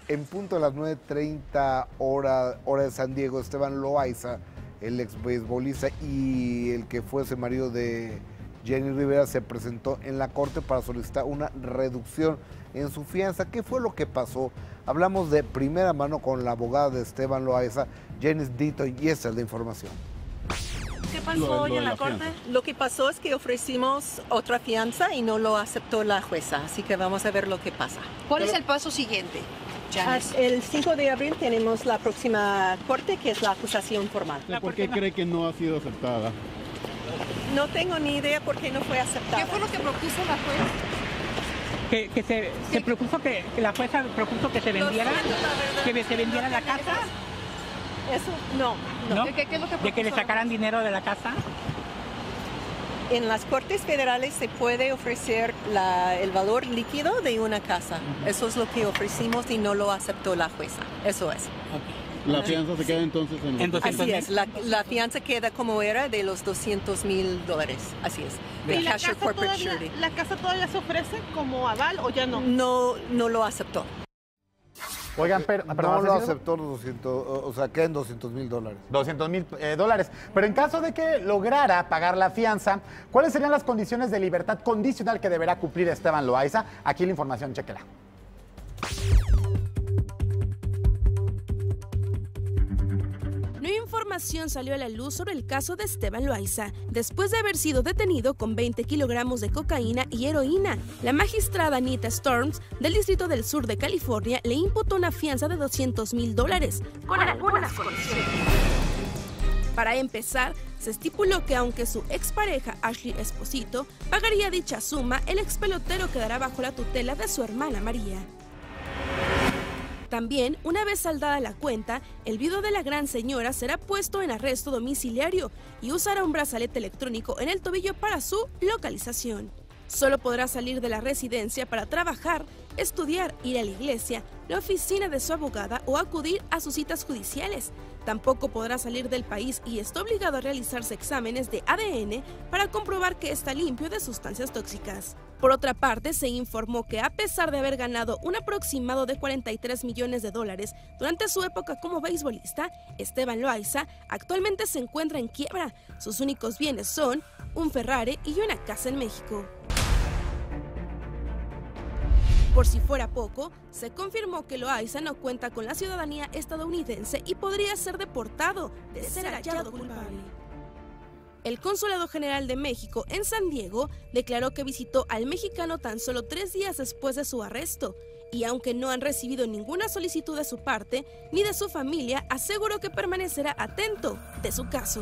En punto de las 9:30 hora de San Diego, Esteban Loaiza, el ex beisbolista y el que fuese marido de Jenny Rivera, se presentó en la corte para solicitar una reducción en su fianza. ¿Qué fue lo que pasó? Hablamos de primera mano con la abogada de Esteban Loaiza, Jenny Dito, y esta es la información. ¿Qué pasó hoy en la corte? Lo que pasó es que ofrecimos otra fianza y no lo aceptó la jueza, así que vamos a ver lo que pasa. ¿Cuál es el paso siguiente, Janice? El 5 de abril tenemos la próxima corte, que es la acusación formal. ¿Por qué cree que no ha sido aceptada? No tengo ni idea por qué no fue aceptada. ¿Qué fue lo que propuso la jueza? Se propuso que la jueza propuso que se vendiera, se vendiera la casa. Eso, no. ¿Qué es lo que propuso? De que le sacaran dinero de la casa. En las cortes federales se puede ofrecer el valor líquido de una casa. Eso es lo que ofrecimos y no lo aceptó la jueza. Eso es. ¿La fianza se queda entonces en los Así es, la fianza queda como era de los $200,000. Así es. ¿Y la casa todavía se ofrece como aval o ya no? No lo aceptó. Oigan, pero no lo aceptó, o sea, quedan $200,000. $200,000. Pero en caso de que lograra pagar la fianza, ¿cuáles serían las condiciones de libertad condicional que deberá cumplir Esteban Loaiza? Aquí la información, chéquela. Nueva información salió a la luz sobre el caso de Esteban Loaiza, después de haber sido detenido con 20 kilogramos de cocaína y heroína. La magistrada Anita Storms, del Distrito del Sur de California, le imputó una fianza de $200,000, con algunas condiciones. Para empezar, se estipuló que aunque su expareja Ashley Esposito pagaría dicha suma, el expelotero quedará bajo la tutela de su hermana María. También, una vez saldada la cuenta, el viudo de la gran señora será puesto en arresto domiciliario y usará un brazalete electrónico en el tobillo para su localización. Solo podrá salir de la residencia para trabajar, estudiar, ir a la iglesia, la oficina de su abogada o acudir a sus citas judiciales. Tampoco podrá salir del país y está obligado a realizarse exámenes de ADN para comprobar que está limpio de sustancias tóxicas. Por otra parte, se informó que a pesar de haber ganado un aproximado de $43 millones durante su época como beisbolista, Esteban Loaiza actualmente se encuentra en quiebra. Sus únicos bienes son un Ferrari y una casa en México. Por si fuera poco, se confirmó que Loaiza no cuenta con la ciudadanía estadounidense y podría ser deportado de ser hallado culpable. El Consulado General de México en San Diego declaró que visitó al mexicano tan solo 3 días después de su arresto y aunque no han recibido ninguna solicitud de su parte ni de su familia, aseguró que permanecerá atento de su caso.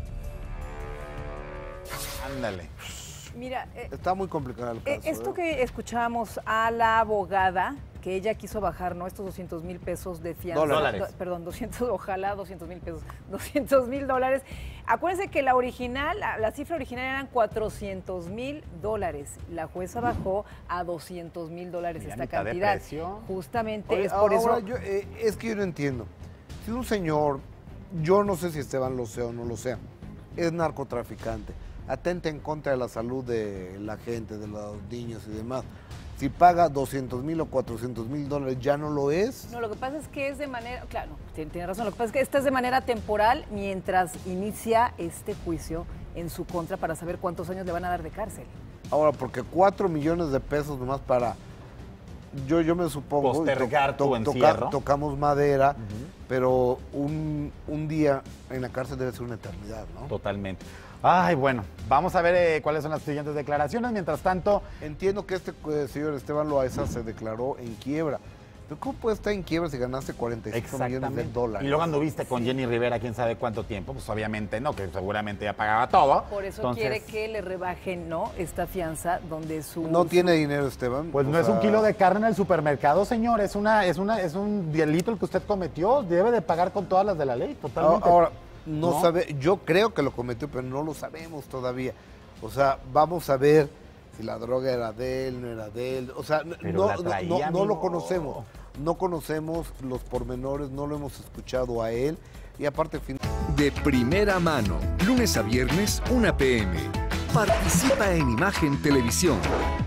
Ándale. Mira, está muy complicado el caso. Esto que escuchábamos a la abogada, que ella quiso bajar, ¿no? Estos $200,000 de fianza. Dólares. Perdón, 200, ojalá $200,000. $200,000. Acuérdense que la cifra original eran $400,000. La jueza bajó a $200,000 esta cantidad. Justamente. Oye, es por eso. Es que yo no entiendo. Si un señor, yo no sé si Esteban lo sea o no lo sea, es narcotraficante, atenta en contra de la salud de la gente, de los niños y demás. Si paga $200,000 o $400,000, ¿ya no lo es? No, lo que pasa es que es de manera, claro, tiene razón, lo que pasa es que esta es de manera temporal mientras inicia este juicio en su contra para saber cuántos años le van a dar de cárcel. Ahora, porque $4 millones nomás para, yo me supongo, postergar tu encierro. Tocamos madera, pero un día en la cárcel debe ser una eternidad, ¿no? Totalmente. Ay, bueno, vamos a ver cuáles son las siguientes declaraciones. Mientras tanto, entiendo que este señor Esteban Loaiza se declaró en quiebra. ¿Pero cómo puedes estar en quiebra si ganaste $45 millones? Y luego anduviste con Jenny Rivera quién sabe cuánto tiempo, pues obviamente no, que seguramente ya pagaba todo. Por eso quiere que le rebajen, ¿no? Esta fianza donde ¿No tiene dinero, Esteban? Pues no es un kilo de carne en el supermercado, señor, es un delito el que usted cometió, debe de pagar con todas las de la ley, totalmente. Ahora, no sabe, yo creo que lo cometió, pero no lo sabemos todavía. O sea, vamos a ver si la droga era de él, no era de él. O sea, no lo conocemos. No conocemos los pormenores, no lo hemos escuchado a él. Y aparte... De primera mano, lunes a viernes, 1 p.m. Participa en Imagen Televisión.